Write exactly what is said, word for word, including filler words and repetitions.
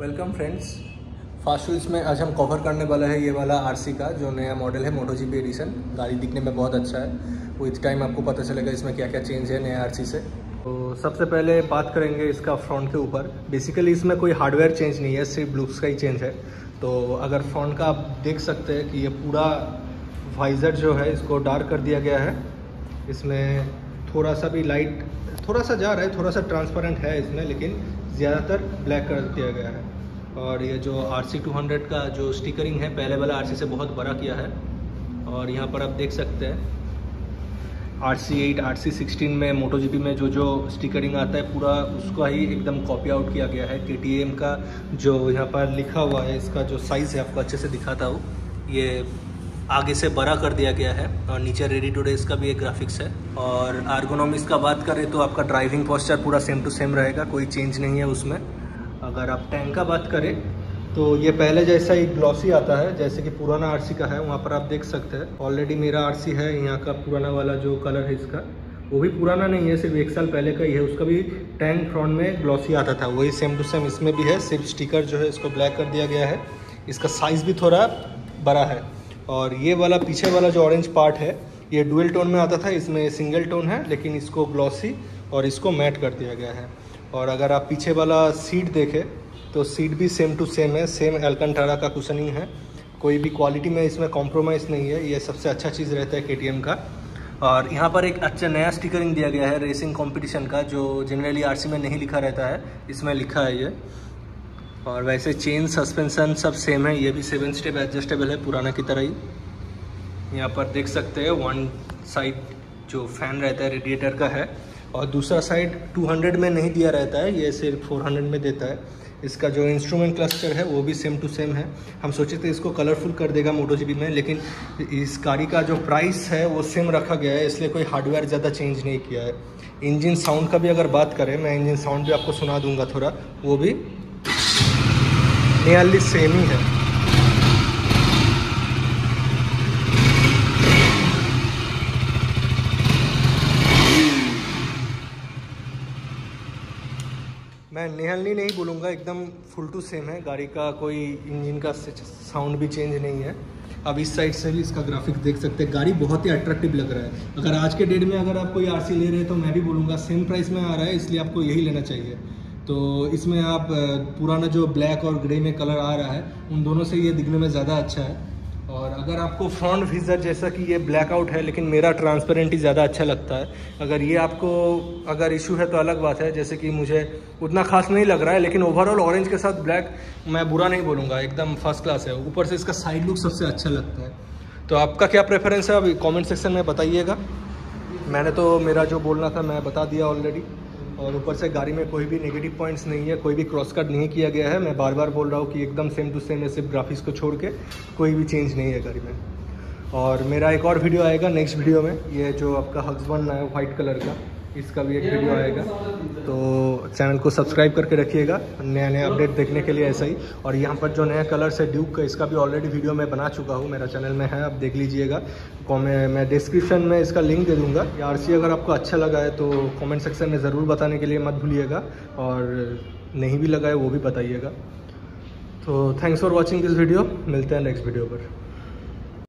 Welcome friends, fast wheels में आज हम कवर करने वाला है ये वाला आरसी का जो नया मॉडल है मोटो जीपी एडिशन। गाड़ी दिखने में बहुत अच्छा है, विथ टाइम आपको पता चलेगा इसमें क्या क्या चेंज है नया आरसी से। तो सबसे पहले बात करेंगे इसका फ्रंट के ऊपर। बेसिकली इसमें कोई हार्डवेयर चेंज नहीं है, सिर्फ लुक्स का ही चेंज है। तो अगर फ्रंट का आप देख सकते हैं कि ये पूरा वाइजर जो है इसको डार्क कर दिया गया है। इसमें थोड़ा सा भी लाइट थोड़ा सा जा रहा है, थोड़ा सा ट्रांसपेरेंट है इसमें, लेकिन ज़्यादातर ब्लैक कर दिया गया है। और ये जो आर सी टू हंड्रेड का जो स्टिकरिंग है पहले वाला आर सी से बहुत बड़ा किया है। और यहाँ पर आप देख सकते हैं R C eight R C sixteen में मोटो जीपी में जो जो स्टिकरिंग आता है पूरा उसका ही एकदम कॉपी आउट किया गया है। के टी एम का जो यहाँ पर लिखा हुआ है, इसका जो साइज़ है आपको अच्छे से दिखाता हूँ, ये आगे से बड़ा कर दिया गया है। और नीचे रेडी टू डे इसका भी एक ग्राफिक्स है। और आर्गोनॉमिक्स का बात करें तो आपका ड्राइविंग पोस्चर पूरा सेम टू सेम रहेगा, कोई चेंज नहीं है उसमें। अगर आप टैंक का बात करें तो ये पहले जैसा ही ग्लॉसी आता है जैसे कि पुराना आरसी का है। वहाँ पर आप देख सकते हैं ऑलरेडी मेरा आरसी है, यहाँ का पुराना वाला जो कलर है इसका वो भी पुराना नहीं है, सिर्फ एक साल पहले का ही है। उसका भी टैंक फ्रंट में ग्लॉसी आता था, वही सेम टू सेम इसमें भी है। सिर्फ स्टिकर जो है इसको ब्लैक कर दिया गया है। इसका साइज़ भी थोड़ा बड़ा है। और ये वाला पीछे वाला जो ऑरेंज पार्ट है ये डुअल टोन में आता था, इसमें सिंगल टोन है, लेकिन इसको ग्लॉसी और इसको मैट कर दिया गया है। और अगर आप पीछे वाला सीट देखें तो सीट भी सेम टू सेम है, सेम एल्कंटारा का कुशनिंग है। कोई भी क्वालिटी में इसमें कॉम्प्रोमाइज़ नहीं है, ये सबसे अच्छा चीज़ रहता है के टी एम का। और यहाँ पर एक अच्छा नया स्टिकरिंग दिया गया है रेसिंग कंपटीशन का, जो जनरली आरसी में नहीं लिखा रहता है, इसमें लिखा है ये। और वैसे चेन सस्पेंशन सब सेम है, ये भी सेवन स्टेप एडजस्टेबल है पुराना की तरह ही। यहाँ पर देख सकते हैं वन साइड जो फैन रहता है रेडिएटर का है, और दूसरा साइड टू हंड्रेड में नहीं दिया रहता है, ये सिर्फ फोर हंड्रेड में देता है। इसका जो इंस्ट्रूमेंट क्लस्टर है वो भी सेम टू सेम है। हम सोचे थे इसको कलरफुल कर देगा मोटो जीपी में, लेकिन इस गाड़ी का जो प्राइस है वो सेम रखा गया है, इसलिए कोई हार्डवेयर ज़्यादा चेंज नहीं किया है। इंजन साउंड का भी अगर बात करें, मैं इंजन साउंड भी आपको सुना दूंगा थोड़ा, वो भी नियरली सेम ही है। मैं नियरली नहीं बोलूँगा, एकदम फुल टू सेम है। गाड़ी का कोई इंजन का साउंड भी चेंज नहीं है। अब इस साइड से भी इसका ग्राफिक्स देख सकते हैं, गाड़ी बहुत ही अट्रैक्टिव लग रहा है। अगर आज के डेट में अगर आप कोई आरसी ले रहे हैं तो मैं भी बोलूँगा सेम प्राइस में आ रहा है, इसलिए आपको यही लेना चाहिए। तो इसमें आप पुराना जो ब्लैक और ग्रे में कलर आ रहा है उन दोनों से ये दिखने में ज़्यादा अच्छा है। और अगर आपको फ्रंट विजर जैसा कि ये ब्लैक आउट है, लेकिन मेरा ट्रांसपेरेंट ही ज़्यादा अच्छा लगता है। अगर ये आपको अगर इशू है तो अलग बात है, जैसे कि मुझे उतना खास नहीं लग रहा है, लेकिन ओवरऑल ऑरेंज के साथ ब्लैक मैं बुरा नहीं बोलूँगा, एकदम फर्स्ट क्लास है। ऊपर से इसका साइड लुक सबसे अच्छा लगता है। तो आपका क्या प्रेफरेंस है अभी कॉमेंट सेक्शन में बताइएगा। मैंने तो मेरा जो बोलना था मैं बता दिया ऑलरेडी। और ऊपर से गाड़ी में कोई भी नेगेटिव पॉइंट्स नहीं है, कोई भी क्रॉस कट नहीं किया गया है। मैं बार बार बोल रहा हूँ कि एकदम सेम टू सेम है, सिर्फ ग्राफिक्स को छोड़ के कोई भी चेंज नहीं है गाड़ी में। और मेरा एक और वीडियो आएगा नेक्स्ट वीडियो में, ये जो आपका हग्स वन है वाइट कलर का, इसका भी एक वीडियो आएगा। तो चैनल को सब्सक्राइब करके रखिएगा नया नया अपडेट देखने के लिए ऐसा ही। और यहाँ पर जो नया कलर्स है ड्यूक का, इसका भी ऑलरेडी वीडियो मैं बना चुका हूँ, मेरा चैनल में है, आप देख लीजिएगा। मैं मैं डिस्क्रिप्शन में इसका लिंक दे दूँगा। या आरसी अगर आपको अच्छा लगा है तो कमेंट सेक्शन में ज़रूर बताने के लिए मत भूलिएगा, और नहीं भी लगा है वो भी बताइएगा। तो thanks for watching this video, मिलते हैं नेक्स्ट वीडियो पर।